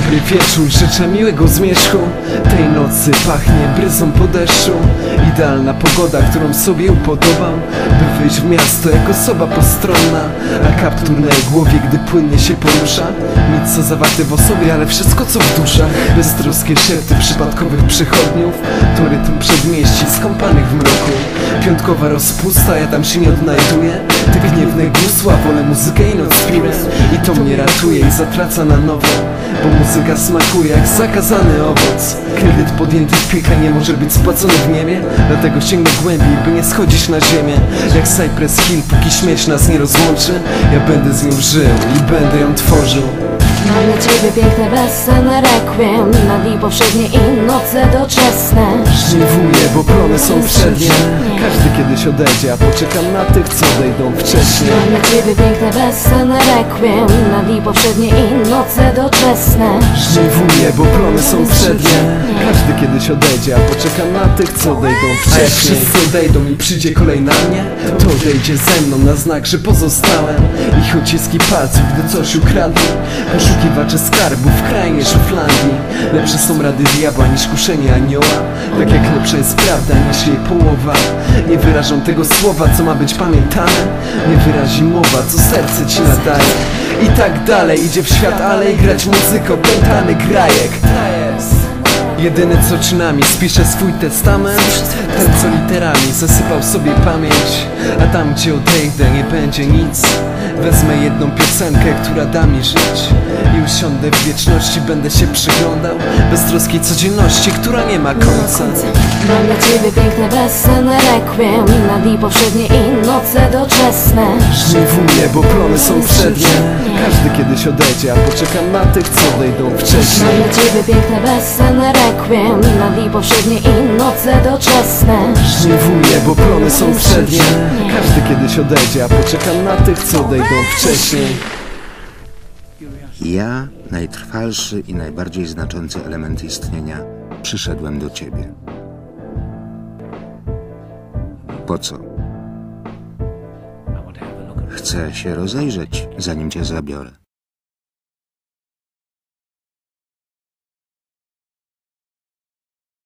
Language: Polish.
Dobry wieczór, życzę miłego zmierzchu. Tej nocy pachnie bryzą po deszczu. Idealna pogoda, którą sobie upodobał, by wyjść w miasto jak osoba postronna. A kaptur na jej głowie, gdy płynnie się porusza. Nic co zawarte w osobie, ale wszystko co w duszach. Beztroskie szepty przypadkowych przychodniów, to rytm przedmieści skąpanych w mroku. Piątkowa rozpusta, ja tam się nie odnajduję. Te gniewne gusła, wolę muzykę i noc piłem. I to mnie ratuje i zatraca na nowo, bo muzyka smakuje jak zakazany owoc. Kredyt podjęty w piekle nie może być spłacony w niebie, dlatego sięgnę głębiej, by nie schodzić na ziemię. Jak Cypress Hill, póki śmierć nas nie rozłączy, ja będę z nią żył i będę ją tworzył. Mam dla ciebie piękne bezsenne requiem na dni powszednie i noce doczesne. Żniwuję, bo plony są przednie. Każdy kiedyś odejdzie, a poczekam na tych, co odejdą wcześniej. Mam dla ciebie piękne bezsenne requiem na dni powszednie i noce doczesne. Żniwuję, bo plony są przednie. Każdy kiedyś odejdzie, a poczekam na tych, co odejdą wcześniej. A jak wszyscy odejdą i przyjdzie kolej na mnie, to odejdzie ze mną na znak, że pozostałem. Ich odciski palców, gdy coś ukradli. Poszukiwacze skarbów w krainie Szuflandii. Lepsze są rady diabła niż kuszenie anioła. Tak jak lepsza jest prawda niż jej połowa. Nie wyrażą tego słowa, co ma być pamiętane. Nie wyrazi mowa, co serce ci nadaje. I tak dalej, idzie w świat alej grać muzykę, opętany grajek. Jedyny co czynami spisze swój testament, ten co literami zasypał sobie pamięć. A tam gdzie odejdę nie będzie nic. Wezmę jedną piosenkę, która da mi żyć i usiądę w wieczności, będę się przyglądał beztroskiej codzienności, która nie ma końca. Mam dla ciebie piękne bezsenne requiem na dni powszednie i noce doczesne. Żniwuję, bo plony są przednie. Każdy kiedyś odejdzie, a poczekam na tych, co odejdą wcześniej. Mam dla ciebie piękne bezsenne requiem na dni powszednie i noce doczesne. Żniwuję, bo plony są przednie. Każdy kiedyś odejdzie, a poczekam na tych, co odejdą wcześniej. Ja, najtrwalszy i najbardziej znaczący element istnienia, przyszedłem do ciebie. Po co? Chcę się rozejrzeć, zanim cię zabiorę.